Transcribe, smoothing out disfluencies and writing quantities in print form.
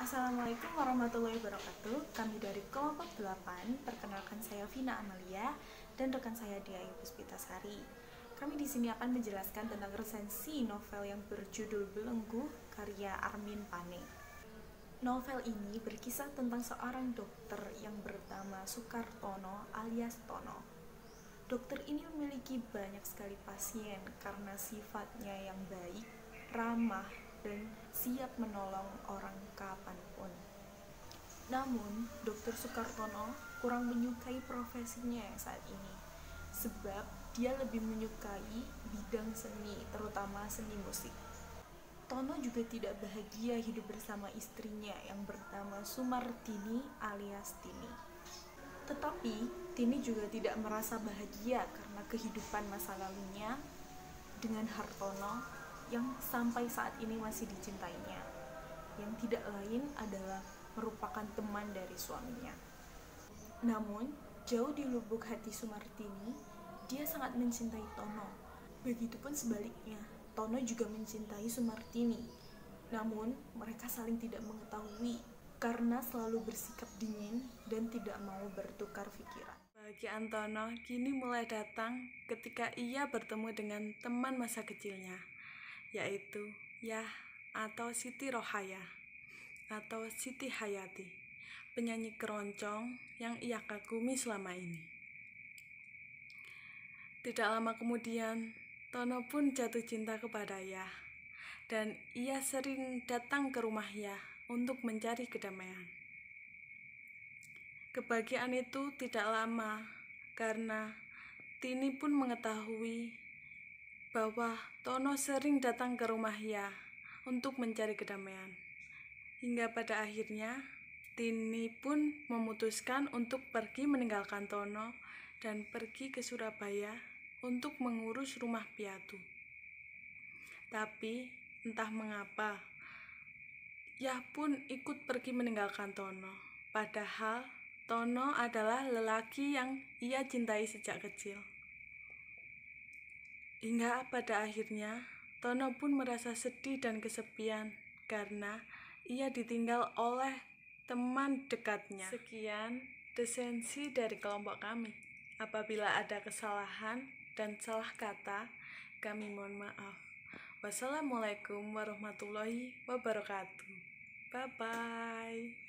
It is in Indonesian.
Assalamualaikum warahmatullahi wabarakatuh. Kami dari kelompok 8, perkenalkan saya Vina Amalia dan rekan saya Dia Ayu Puspitasari. Kami di sini akan menjelaskan tentang resensi novel yang berjudul Belenggu karya Armin Pane. Novel ini berkisah tentang seorang dokter yang bernama Sukartono alias Tono. Dokter ini memiliki banyak sekali pasien karena sifatnya yang baik, ramah, dan siap menolong orang kapanpun. Namun, Dokter Sukartono kurang menyukai profesinya yang saat ini, sebab dia lebih menyukai bidang seni, terutama seni musik. Tono juga tidak bahagia hidup bersama istrinya yang bernama Sumartini alias Tini. Tetapi, Tini juga tidak merasa bahagia karena kehidupan masa lalunya dengan Hartono yang sampai saat ini masih dicintainya, yang tidak lain adalah merupakan teman dari suaminya. Namun, jauh di lubuk hati Sumartini, dia sangat mencintai Tono. Begitupun sebaliknya, Tono juga mencintai Sumartini. Namun, mereka saling tidak mengetahui karena selalu bersikap dingin dan tidak mau bertukar pikiran. Kebahagiaan Tono kini mulai datang ketika ia bertemu dengan teman masa kecilnya, yaitu Yah atau Siti Rohaya atau Siti Hayati, penyanyi keroncong yang ia kagumi selama ini. Tidak lama kemudian, Tono pun jatuh cinta kepada Yah, dan ia sering datang ke rumah Yah untuk mencari kedamaian. Kebahagiaan itu tidak lama, karena Tini pun mengetahui bahwa Tono sering datang ke rumah Yah untuk mencari kedamaian. Hingga pada akhirnya, Tini pun memutuskan untuk pergi meninggalkan Tono dan pergi ke Surabaya untuk mengurus rumah piatu. Tapi, entah mengapa, Yah pun ikut pergi meninggalkan Tono, padahal Tono adalah lelaki yang ia cintai sejak kecil. Hingga pada akhirnya, Tono pun merasa sedih dan kesepian karena ia ditinggal oleh teman dekatnya. Sekian resensi dari kelompok kami. Apabila ada kesalahan dan salah kata, kami mohon maaf. Wassalamualaikum warahmatullahi wabarakatuh. Bye-bye.